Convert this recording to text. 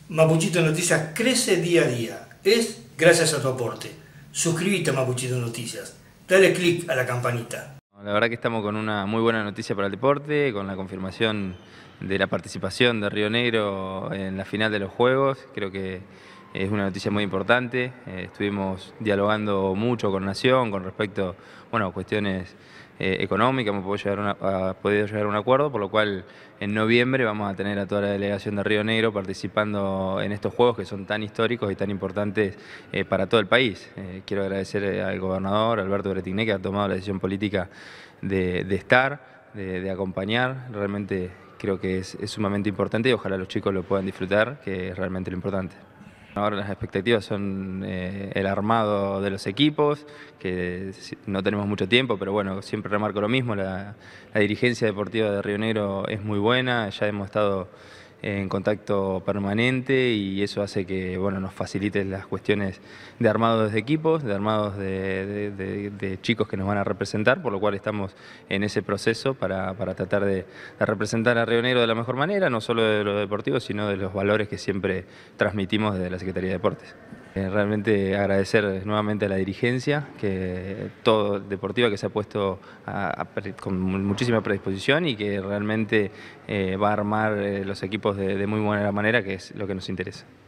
Mapuchito Noticias crece día a día. Es gracias a tu aporte. Suscríbete a Mapuchito Noticias. Dale click a la campanita. La verdad que estamos con una muy buena noticia para el deporte, con la confirmación de la participación de Río Negro en la final de los Juegos. Creo que es una noticia muy importante. Estuvimos dialogando mucho con Nación con respecto, bueno, a cuestiones económicas. Hemos podido llegar a un acuerdo, por lo cual en noviembre vamos a tener a toda la delegación de Río Negro participando en estos Juegos que son tan históricos y tan importantes para todo el país. Quiero agradecer al gobernador Alberto Bretigné, que ha tomado la decisión política de estar, de acompañar. Realmente creo que es sumamente importante y ojalá los chicos lo puedan disfrutar, que es realmente lo importante. Ahora las expectativas son el armado de los equipos, que no tenemos mucho tiempo, pero bueno, siempre remarco lo mismo, la dirigencia deportiva de Río Negro es muy buena, ya hemos estado en contacto permanente y eso hace que bueno, nos facilite las cuestiones de armados de equipos, de armados de chicos que nos van a representar, por lo cual estamos en ese proceso para tratar de representar a Río Negro de la mejor manera, no solo de lo deportivo, sino de los valores que siempre transmitimos desde la Secretaría de Deportes. Realmente agradecer nuevamente a la dirigencia, que todo deportiva que se ha puesto con muchísima predisposición y que realmente va a armar los equipos de muy buena manera, que es lo que nos interesa.